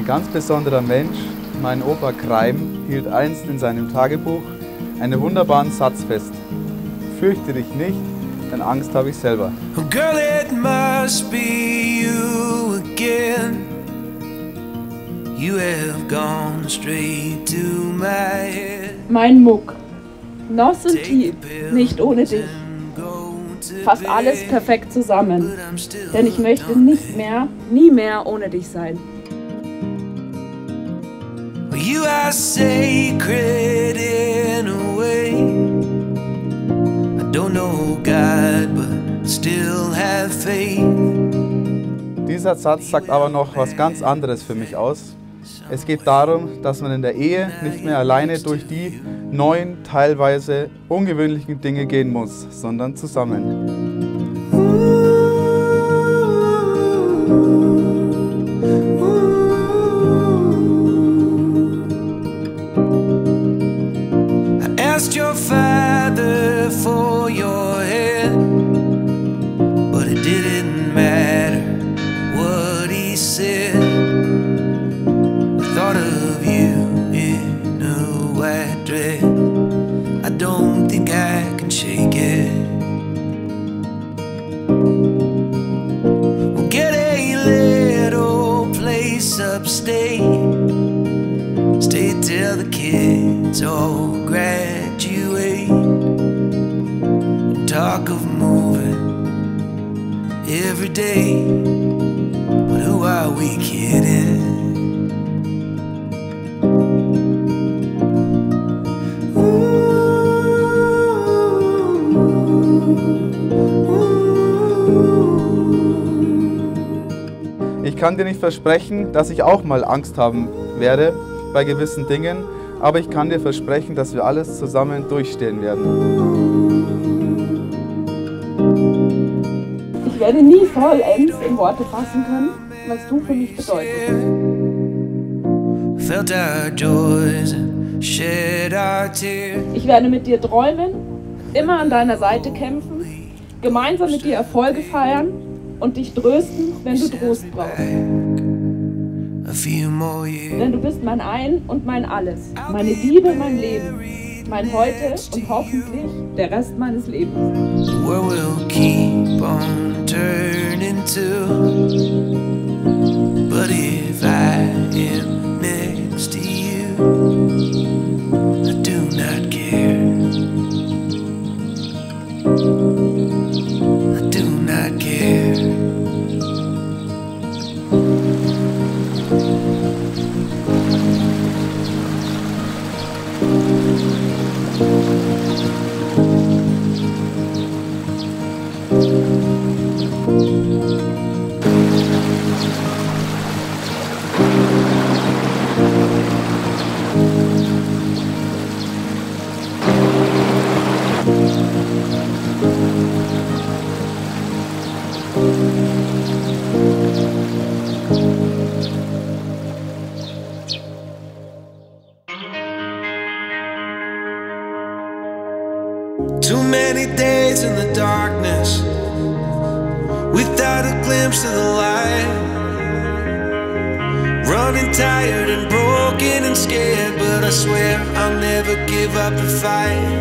ganz besonderer Mensch, mein Opa Kreim, hielt einst in seinem Tagebuch einen wunderbaren Satz fest. Fürchte dich nicht, denn Angst habe ich selber. Oh girl, it must be you again. You have gone straight to my head. Mein Muck. Nass und tief, nicht ohne dich. Fast alles perfekt zusammen. Denn ich möchte nicht mehr, nie mehr ohne dich sein. You are sacred in a way. I don't know God, but still have faith. Dieser Satz sagt aber noch was ganz anderes für mich aus. Es geht darum, dass man in der Ehe nicht mehr alleine durch die neuen, teilweise ungewöhnlichen Dinge gehen muss, sondern zusammen. I asked your father for your hand, but it didn't matter what he said. I thought of you in a white dress. I don't think I can shake it. We'll get a little place upstate. Stay till the kids all graduate. And talk of moving every day. But who are we kidding? Ich kann dir nicht versprechen, dass ich auch mal Angst haben werde bei gewissen Dingen, aber ich kann dir versprechen, dass wir alles zusammen durchstehen werden. Ich werde nie vollends in Worte fassen können, was du für mich bedeutest. Felt our joys and shed our tears. Ich werde mit dir träumen, immer an deiner Seite kämpfen, gemeinsam mit dir Erfolge feiern und dich trösten, wenn du Trost brauchst. A few more years. Denn du bist mein Ein und mein Alles, meine Liebe, mein Leben, mein Heute und hoffentlich der Rest meines Lebens. The world will keep on turning to. But if I am next to you, I do not care. I do not care. Too many days in the darkness without a glimpse of the light. Running tired and broken and scared, but I swear I'll never give up the fight.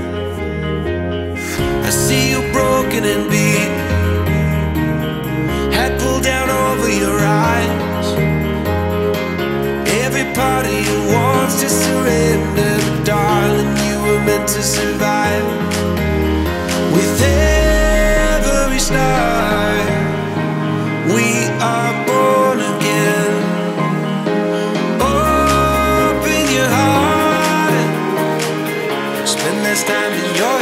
I see you broken and beat, head pulled down over your eyes. Every part of you wants to surrender, but darling, you were meant to survive. With every star, we are born again. Open your heart, spend less time in your